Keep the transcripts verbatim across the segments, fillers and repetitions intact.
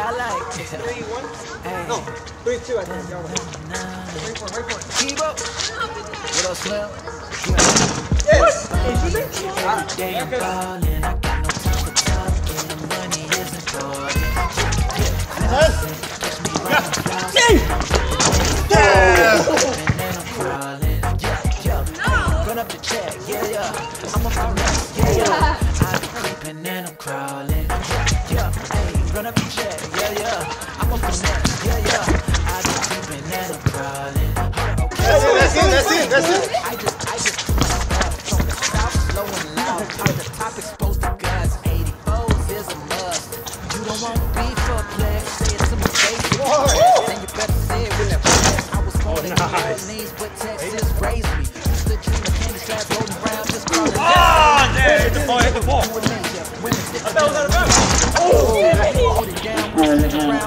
I like. Three, one? Hey. No, three, two, I think. Y'all wait for it, wait for it. Keep up. What up, Slim? Yes! Every day I'm ballin', I got no time for talking, the money is important. Catch me running fast, and then I'm crawling. Yeah, yeah. Run up the check, yeah, yeah. I'm a finesse, yeah, yeah. I be creeping and I'm crawling. Yeah, yeah. Hey, run up the check, yeah, yeah. I'm a finesse, yeah, yeah. I be creeping and I'm crawling. Okay. That's it, that's it, that's it. I just, I just from the south, slow and loud. Out the top exposed to guys, eighty-fours is a must. You don't want beef for a play, say it to my face. Then you better say it with that flex. I was born in New Orleans, but Texas raised me. Used to dream of candy straps rolling around, just crawling. Ah, damn, hit the ball, hit the ball. I thought it was out of bounds. Hold it down, spin around,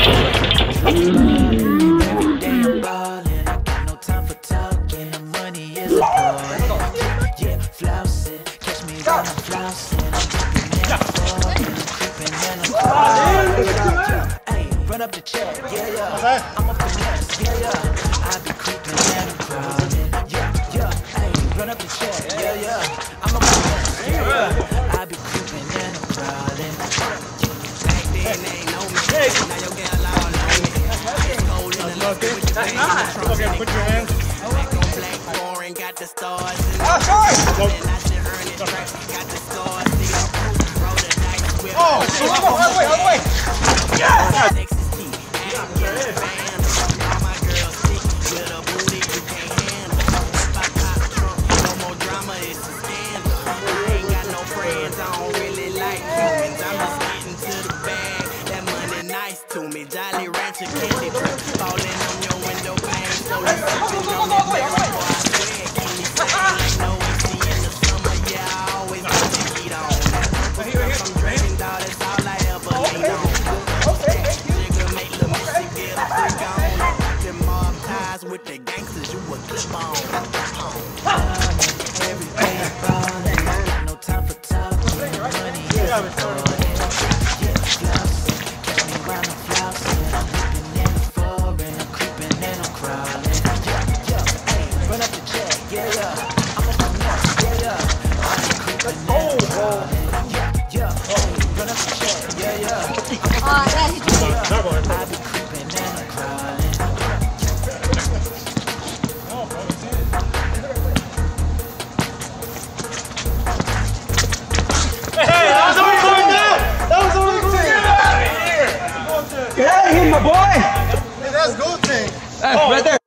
every day I'm ballin', I got no time for talking, the money is important. Yeah, flousing, catch me when I'm flousing, I'm creeping and I'm falling, I'm creeping and I'm falling. Hey, run up the check, yeah, yeah. I'm a finesse, yeah, yeah. I be creeping and I'm crawling, yeah, yeah. Hey, run up the check, yeah, yeah. I'm a finesse, yeah, yeah. I be creeping and I'm crawling. Back then they ain't know me, now your girl all on me. It's cold in the love with your face. Okay, put your hands. Black on black, foreign, got the stars. Ah, sorry! And I should earn it, got the stars. See, roll the dice with Oh, so let's go all the way, all the way! yeah! Texas key, and get a band. All my girls sick with a booty you can't handle. If I pop trunk, no more drama, it's a scandal. I ain't got no friends, I don't really like humans. I'm just getting to the bag, that money nice to me. Jolly Rancher candy truck, falling on your window pane. So let's sipping on that berry, boy, I swear, can you say like no A C in the summer? Yeah, I always put the heat on. I'm drinking, dog, that's all I ever need on. Nigga make the Missy get a freak on. Them mob ties with the gangsters, you a clip on. Every day I'm ballin', no time for talking, money is important. Yeah, flousing, catch me round the flousing, I'm creeping and I'm falling, I'm creeping and I'm crawling. Yeah, yeah, hey, run up the check, yeah, yeah. I'm a finesse, yeah, yeah. I be creeping and I'm crawling. Yeah, yeah, hey, run up the check, yeah, yeah. I'm a finesse, yeah, yeah. I be creeping and I'm crawling. Hey, that was only going down! That was only going down! Get out of here! Get out of here, my boy! Hey, that's good thing. Hey, right there.